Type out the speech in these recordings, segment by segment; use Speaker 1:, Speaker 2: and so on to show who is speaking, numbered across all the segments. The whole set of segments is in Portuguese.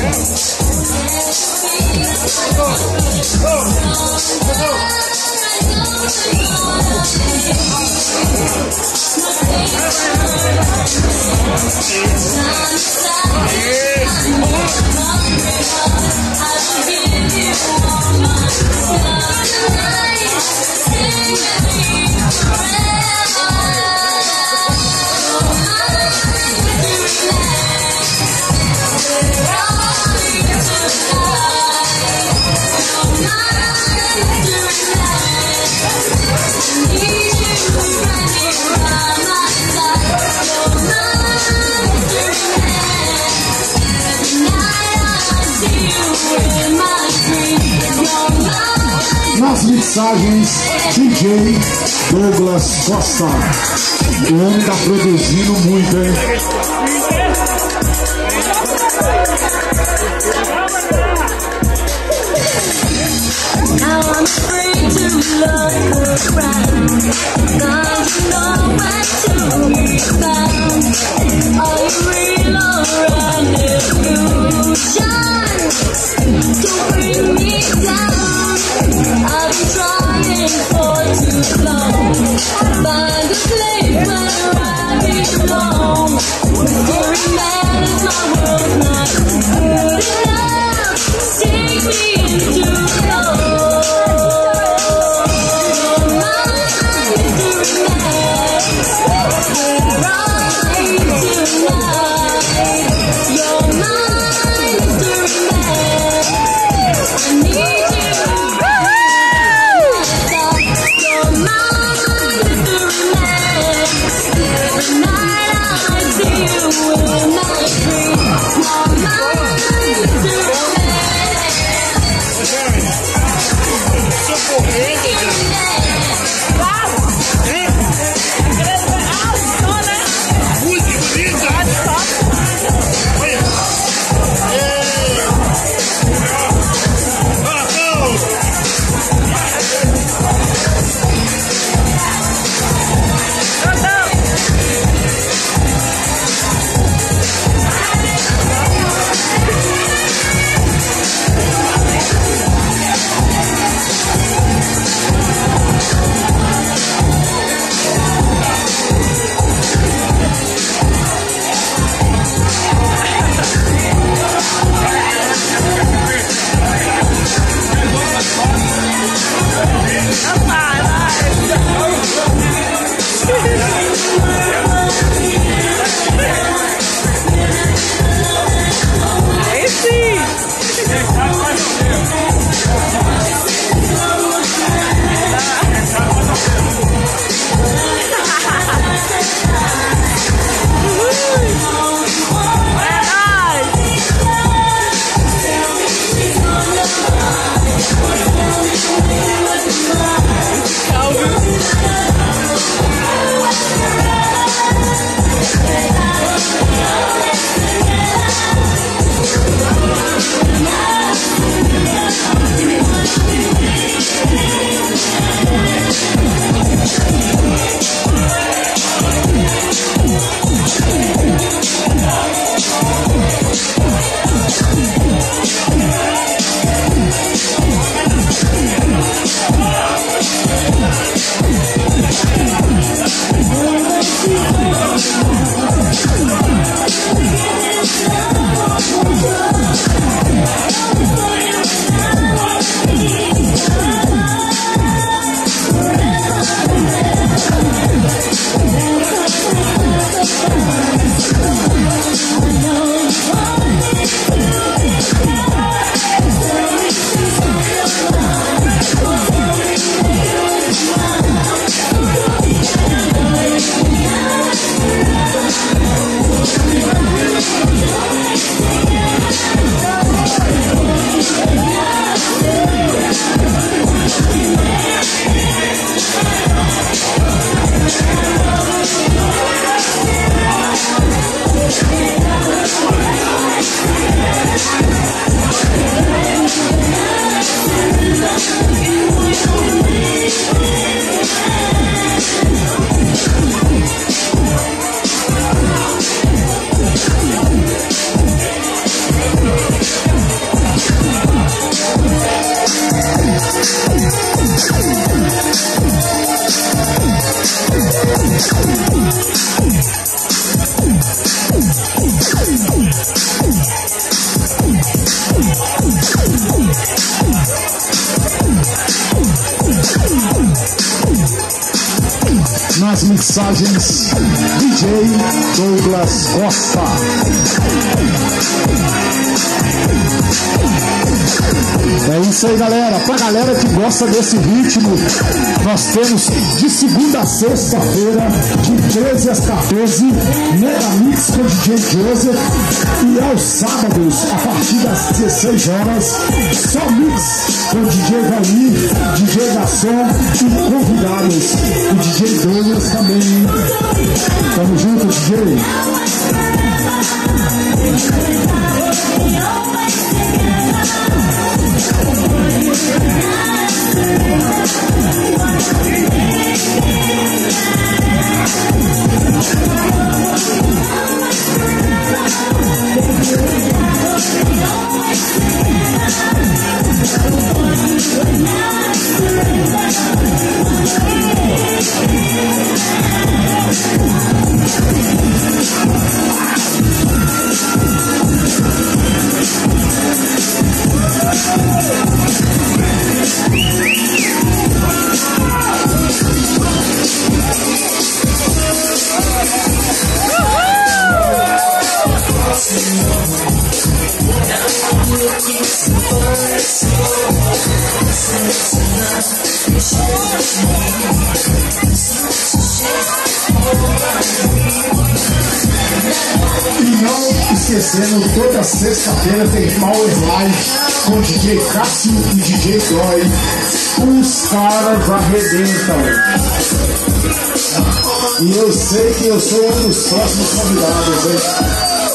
Speaker 1: Nas mixagens, DJ Douglas Costa. O homem tá produzindo muito, hein?
Speaker 2: Now I'm free to look around. Don't know where to be found. Are you real or an illusion? Don't bring me down. I've been trying for too long. Find a place where I belong.
Speaker 1: mensagens, DJ Douglas Costa. É isso aí, galera. Pra galera que gosta desse ritmo, nós temos de segunda a sexta-feira, de 13 às 14, Mega Mix com DJ Joseph. E aos sábados, a partir das 16 horas, só mix com DJ Valmir, DJ Garçom e convidados. O DJ Douglas também. Tamo junto, DJ.
Speaker 3: E não esquecendo, toda sexta-feira tem Power Live com DJ Cássio e DJ Dói. Os caras arrebentam. E eu sei que eu sou um dos próximos convidados, hein?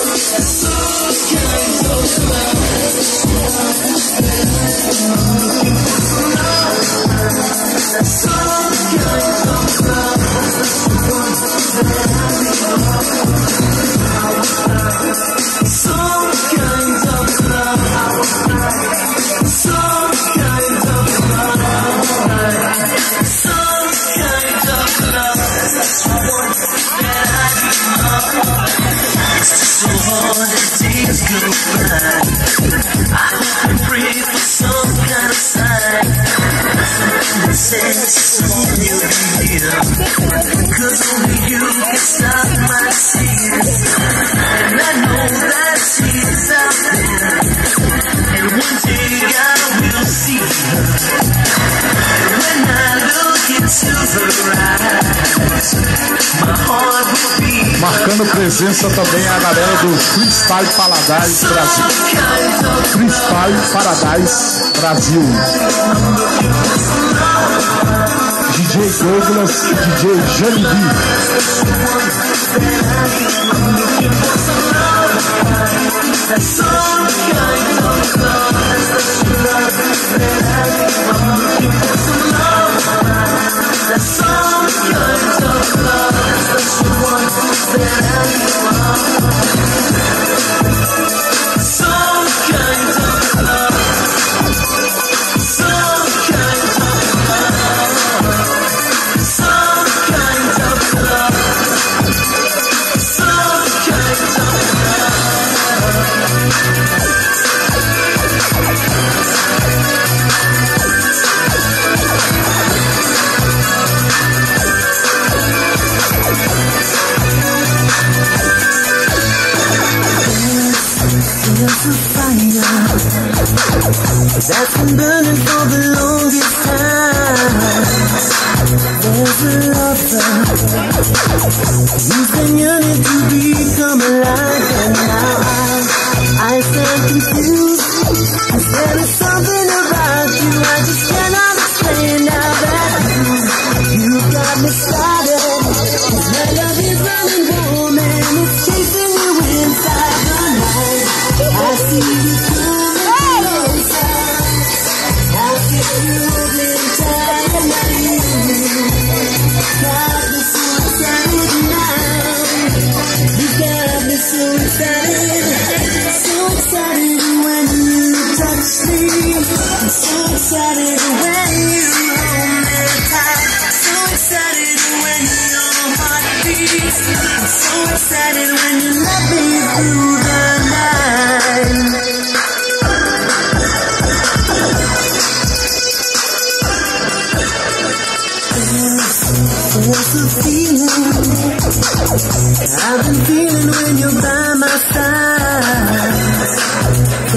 Speaker 1: Marcando presença também a galera do Freestyle Paradise Brasil. Freestyle Paradise Brasil. DJ Douglas e DJ Janibi.
Speaker 2: That's been burning for the longest time. There's a lover who's been yearning to become alive, and now I stand confused. Instead of something about you, I just cannot explain now that you got me started. My love is running warm and it's chasing you inside the night. I see you coming closer. I feel you holding tight and got me so excited now. You got me so excited when you touch me. I'm so excited when you hold me tight. So excited when your heart beats. I'm so excited when you love me through the night. There's a feeling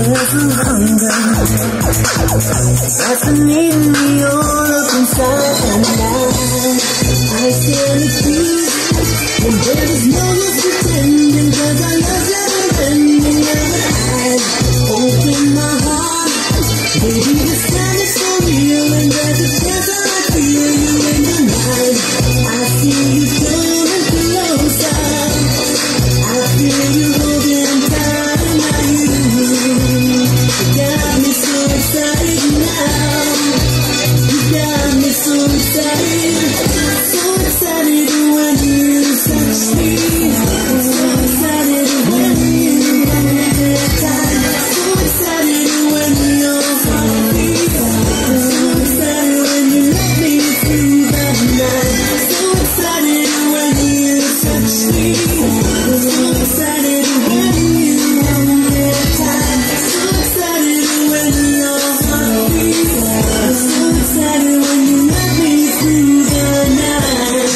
Speaker 2: there's a hunger that's eating me all up inside, and I can't feel, and there is no use pretending, 'cause I love you and I open my heart, baby, this time is so real, and there's a chance that I feel you in the night. I see you coming closer, I feel you holding tight, and you got me so excited now. You got me so excited when you touch me. So excited when you hold me tight. So excited when your heart beats. So excited when you let me through the night. So excited when you touch me. So excited when you hold me tight. So excited when your heart beats. So excited when you let me through the night.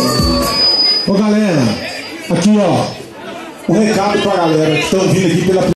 Speaker 1: Ô galera, aqui ó, um recado pra galera que estão vindo aqui pela